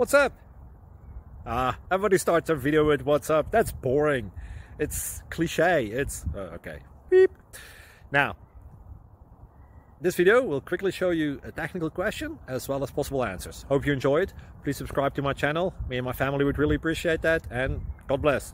What's up? Everybody starts their video with what's up. That's boring. It's cliche. It's okay. Beep. Now, this video will quickly show you a technical question as well as possible answers. Hope you enjoyed. Please subscribe to my channel. Me and my family would really appreciate that, and God bless.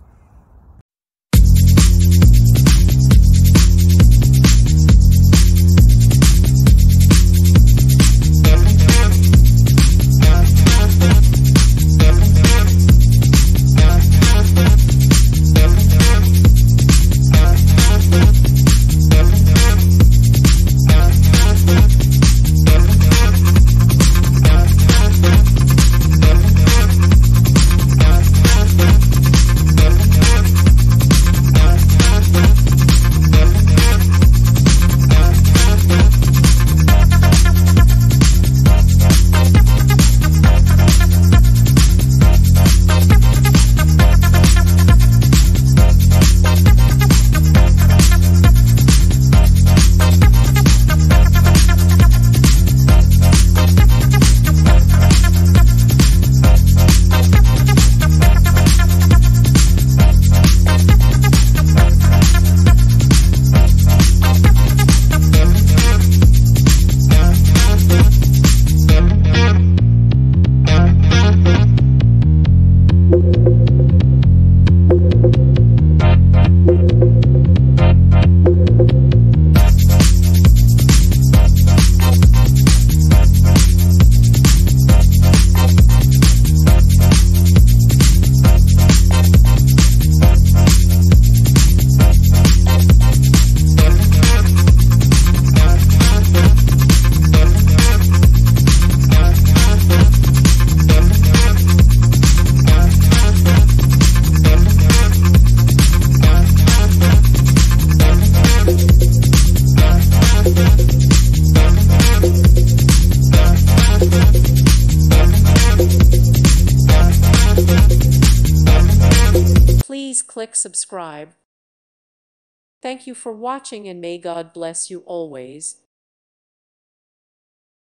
Please click subscribe. Thank you for watching and may God bless you always.